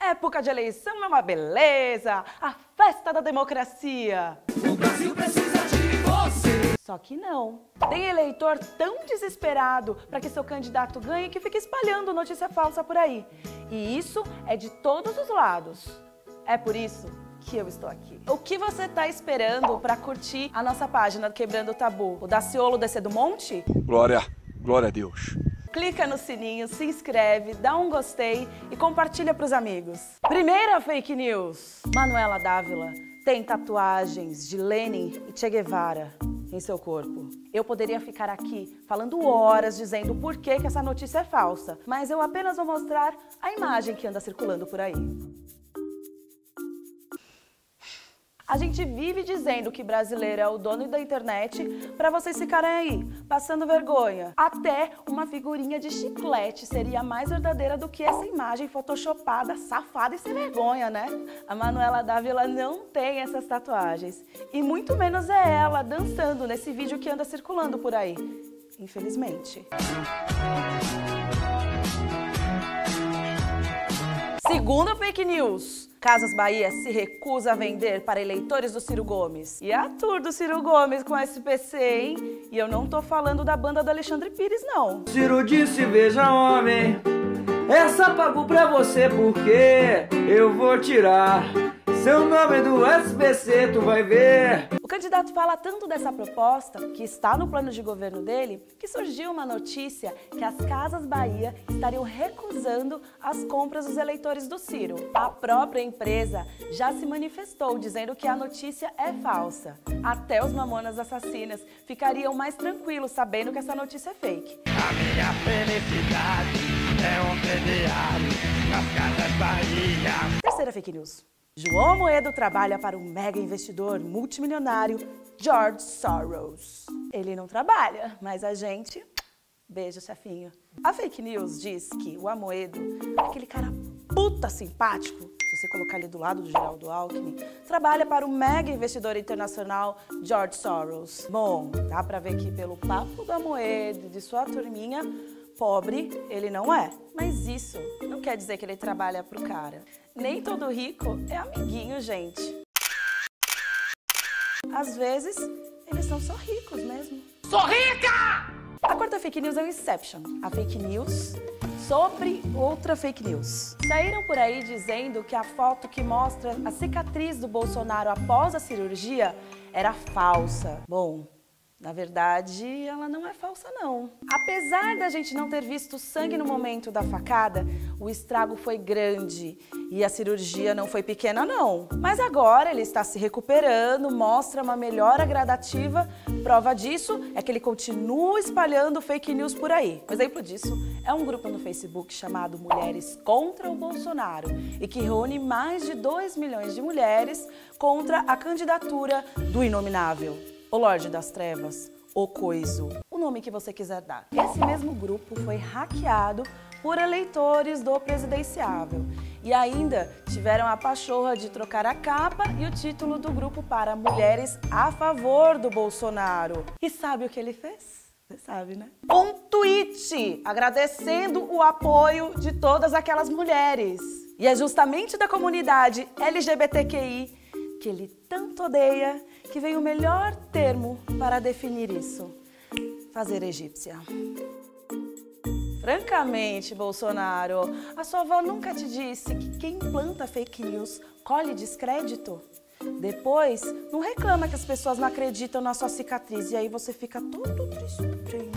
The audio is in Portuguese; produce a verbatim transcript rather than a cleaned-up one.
época de eleição é uma beleza, a festa da democracia. O Brasil precisa de você. Só que não. Tem eleitor tão desesperado para que seu candidato ganhe que fica espalhando notícia falsa por aí. E isso é de todos os lados. É por isso que eu estou aqui. O que você está esperando para curtir a nossa página do Quebrando o Tabu? O Daciolo descer do monte? Glória, glória a Deus. Clica no sininho, se inscreve, dá um gostei e compartilha para os amigos. Primeira fake news. Manuela Dávila tem tatuagens de Lenin e Che Guevara em seu corpo. Eu poderia ficar aqui falando horas dizendo por que que essa notícia é falsa, mas eu apenas vou mostrar a imagem que anda circulando por aí. A gente vive dizendo que brasileiro é o dono da internet para vocês ficarem aí, passando vergonha. Até uma figurinha de chiclete seria mais verdadeira do que essa imagem photoshopada, safada e sem vergonha, né? A Manuela Dávila não tem essas tatuagens. E muito menos é ela dançando nesse vídeo que anda circulando por aí. Infelizmente. Segunda fake news. Casas Bahia se recusa a vender para eleitores do Ciro Gomes. E a tour do Ciro Gomes com S P C, hein? E eu não tô falando da banda do Alexandre Pires, não. Ciro disse, veja homem, essa pago pra você porque eu vou tirar seu nome do S P C, tu vai ver. O candidato fala tanto dessa proposta, que está no plano de governo dele, que surgiu uma notícia que as Casas Bahia estariam recusando as compras dos eleitores do Ciro. A própria empresa já se manifestou dizendo que a notícia é falsa. Até os Mamonas Assassinas ficariam mais tranquilos sabendo que essa notícia é fake. A minha felicidade é um crediário nas Casas Bahia. Terceira fake news. João Amoedo trabalha para o mega investidor multimilionário George Soros. Ele não trabalha, mas a gente... Beijo, chefinho. A fake news diz que o Amoedo, aquele cara puta simpático, se você colocar ele do lado do Geraldo Alckmin, trabalha para o mega investidor internacional George Soros. Bom, dá pra ver que pelo papo do Amoedo e de sua turminha, pobre ele não é. Mas isso não quer dizer que ele trabalha pro cara. Nem todo rico é amiguinho, gente. Às vezes, eles são só ricos mesmo. Sou rica! A quarta fake news é o Inception. A fake news sobre outra fake news. Saíram por aí dizendo que a foto que mostra a cicatriz do Bolsonaro após a cirurgia era falsa. Bom, na verdade, ela não é falsa, não. Apesar da gente não ter visto sangue no momento da facada, o estrago foi grande e a cirurgia não foi pequena, não. Mas agora ele está se recuperando, mostra uma melhora gradativa. Prova disso é que ele continua espalhando fake news por aí. Um exemplo disso é um grupo no Facebook chamado Mulheres Contra o Bolsonaro e que reúne mais de dois milhões de mulheres contra a candidatura do inominável. O Lorde das Trevas, o Coiso, o nome que você quiser dar. Esse mesmo grupo foi hackeado por eleitores do presidenciável. E ainda tiveram a pachorra de trocar a capa e o título do grupo para Mulheres a Favor do Bolsonaro. E sabe o que ele fez? Você sabe, né? Um tweet agradecendo o apoio de todas aquelas mulheres. E é justamente da comunidade L G B T Q I que ele tanto odeia, que veio o melhor termo para definir isso: fazer egípcia. Francamente, Bolsonaro, a sua avó nunca te disse que quem planta fake news colhe descrédito? Depois, não reclama que as pessoas não acreditam na sua cicatriz e aí você fica todo triste.